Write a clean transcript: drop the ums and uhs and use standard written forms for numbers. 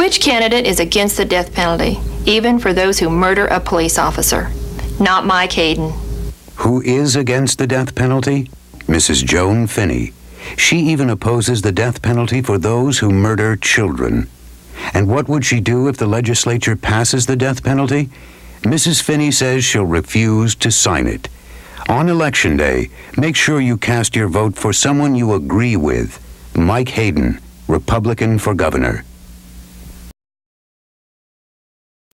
Which candidate is against the death penalty, even for those who murder a police officer? Not Mike Hayden. Who is against the death penalty? Mrs. Joan Finney. She even opposes the death penalty for those who murder children. And what would she do if the legislature passes the death penalty? Mrs. Finney says she'll refuse to sign it. On Election Day, make sure you cast your vote for someone you agree with. Mike Hayden, Republican for governor.